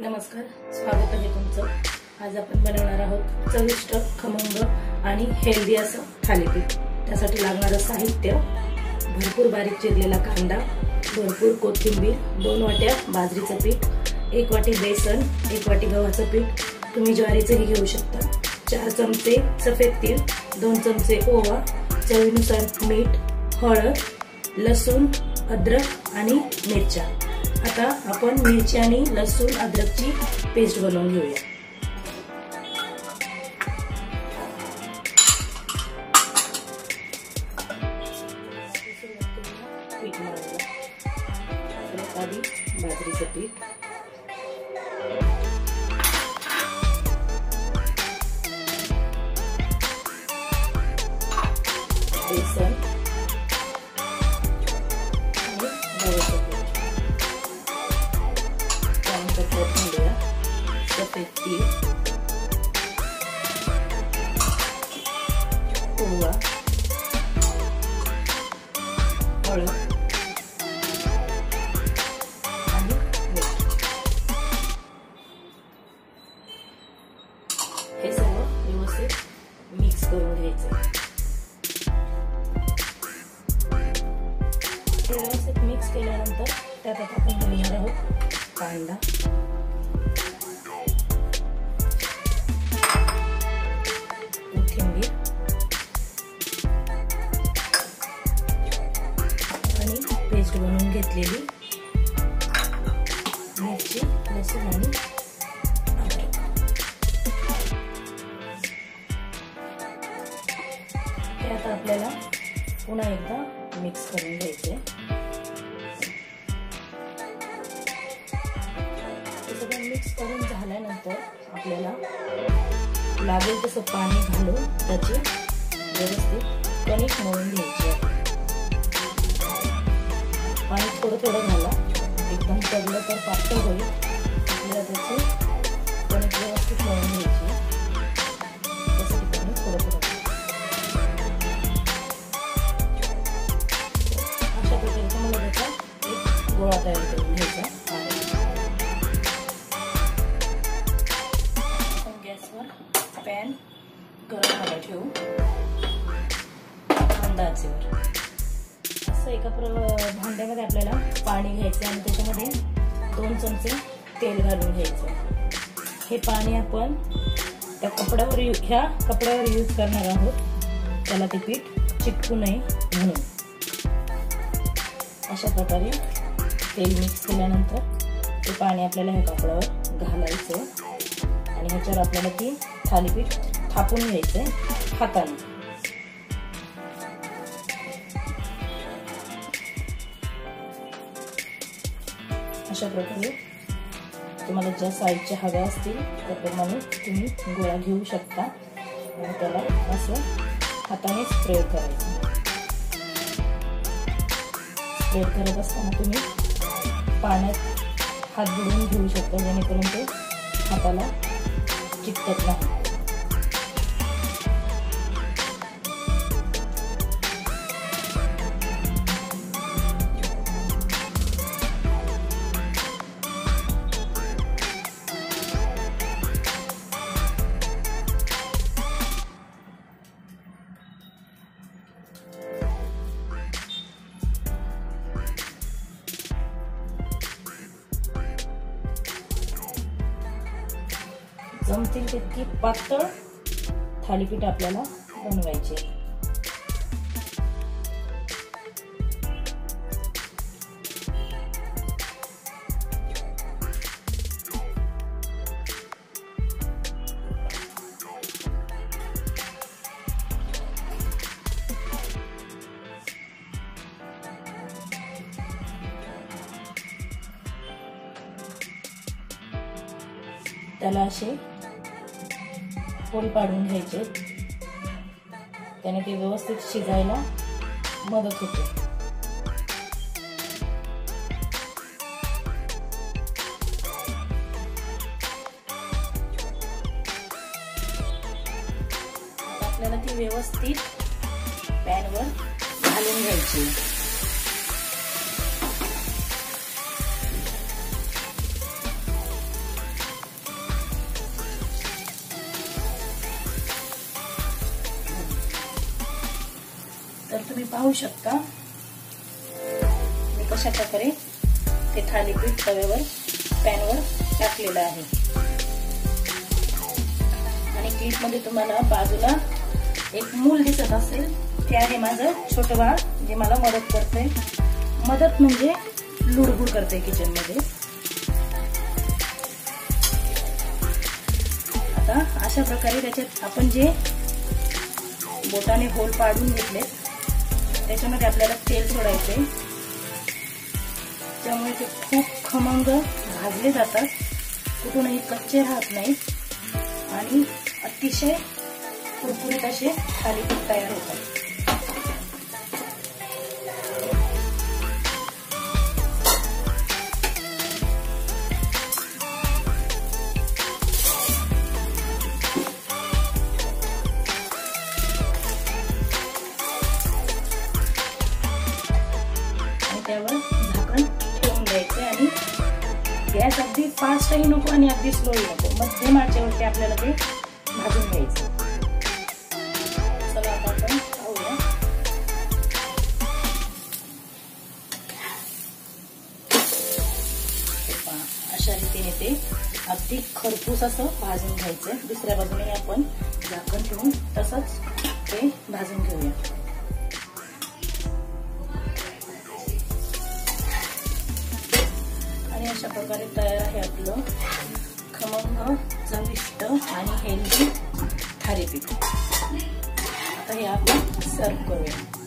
नमस्कार, स्वागत आहे तुमचं। आज आपण बनवणार आहोत चविष्ट, खमंग आणि हेल्दी असं थालीपीठ। त्यासाठी लागणारं साहित्य: भरपूर बारीक चिरलेला कांदा, भरपूर कोथिंबीर, 2 वाट्या बाजरीचं पीठ, 1 वाटी बेसन, 1 वाटी गव्हाचं पीठ, तुम्ही ज्वारीचंही घेऊ शकता, 4 चमचे सफेद तीळ, 2 चमचे ओवा, चवीनुसार मीठ, हळद, लसूण, अद्रक आणि मिरच्या। आता आपण मिरची आणि लसूण अद्रकची पेस्ट बनवून घेऊया। पीठ मळूया। आधी बाजरीचं पीठ, बेसन आणि गव्हाचं पीठ, सफेद तीळ, ओवा, हळद आणि मीठ। हे सर्व व्यवस्थित मिक्स करून घ्यायचं। हे व्यवस्थित मिक्स केल्यानंतर त्यात आपण घालणार आहोत कांदा, कोथिंबीर आणि पेस्ट बनवून घेतलेली मिरची, लसूण आणि अद्रक। हे आता आपल्याला पुन्हा एकदा मिक्स करून घ्यायचे। मिक्स करून झाल्यानंतर आपल्याला लागेल तसं पाणी घालून त्याची व्यवस्थित कणिक मळून घ्यायची आहे। पाणी थोडं थोडं घाला, एकदम पडलं तर पातळ होईल। आपल्याला त्याची कणिक व्यवस्थित मळून घ्यायची, त्यासाठी पाणी थोडं थोडं। अशा प्रकारे मला त्याचा एक गोळा तयार करून घ्यायचा आहे। पॅन गरम करायला ठेवू, अंदाजावर असं एका भांड्यामध्ये आपल्याला पाणी घ्यायचं आणि त्याच्यामध्ये 2 चमचे तेल घालून घ्यायचं। हे पाणी आपण त्या कपड्यावर यूज करणार आहोत, त्याला ते पीठ चिटकू नये म्हणून। अशा प्रकारे तेल मिक्स केल्यानंतर ते पाणी आपल्याला ह्या कपड्यावर घालायचं आणि ह्याच्यावर आपल्याला ती थालीपीठ थापून घ्यायचंय हाताने। अशा प्रकारे तुम्हाला ज्या साईजच्या हव्या असतील त्याप्रमाणे तुम्ही गोळा घेऊ शकता आणि त्याला असं हाताने स्प्रेड करायचं। स्प्रेड करत असताना तुम्ही पाण्यात हात बुडवून घेऊ शकता, जेणेकरून ते हाताला चिकटत नाही। जमतील तितकी पातळ थालीपीठ आपल्याला बनवायचे। त्याला असे होल पाडून घ्यायचे, त्याने ते व्यवस्थित शिजायला मदत होते। आपल्याला ती व्यवस्थित पॅनवर घालून घ्यायची। तुम्ही पाहू शकता मी कशा प्रकारे ते थालीपीठ तव्यावर पॅनवर टाकलेलं आहे. आणि क्लिप मध्ये तुम्हाला बाजूला एक मूल दिसत असेल, ते आहे माझं छोटं बाळ जे मला मदत करते. मदत म्हणजे लुडबुड करते किचन मध्ये. आता अशा प्रकारे त्याच्यात आपण जे बोटाने होल पाडून घेतले त्याच्यामध्ये आपल्याला तेल सोडायचे, त्यामुळे ते खूप खमंग भाजले जातात, कुठूनही कच्चे राहत नाहीत आणि अतिशय कुरकुरीत असे थालीपीठ तयार होतात. त्यावर झाकण ठेवून द्यायचे आणि गॅस अगदी फास्टही नको आणि अगदी स्लोही नको, मध्यम आचेवरती आपल्याला ते भाजून घ्यायचं. चला आता आपण पाहूया. अशा रीतीने ते अगदी खरपूस असं भाजून घ्यायचं. दुसऱ्या बाजूने आपण झाकण ठेवून तसंच ते भाजून घेऊया. अशा प्रकारे तयार आहे आपलं खमंग, चविष्ट आणि हेल्दी थालीपीठ. आता हे आपण सर्व करूया.